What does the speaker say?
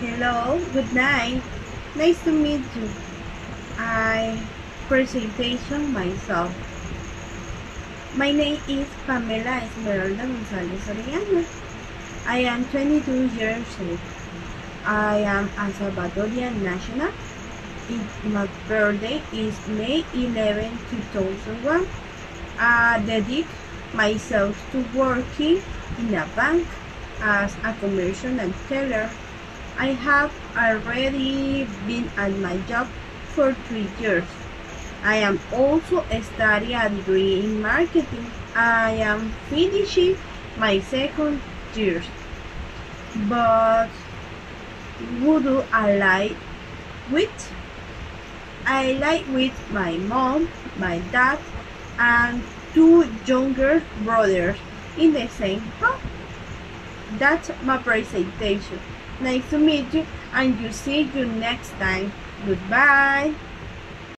Hello, good night. Nice to meet you. I presentation myself. My name is Pamela Esmeralda González Orellana. I am 22 years old. I am a Salvadorian national. My birthday is May 11, 2001. I dedicate myself to working in a bank as a commercial teller. I have already been at my job for 3 years. I am also studying a degree in marketing. I am finishing my second year. But would I like with? I like with my mom, my dad, and 2 younger brothers in the same house. That's my presentation. Nice to meet you, and you see you next time. Goodbye.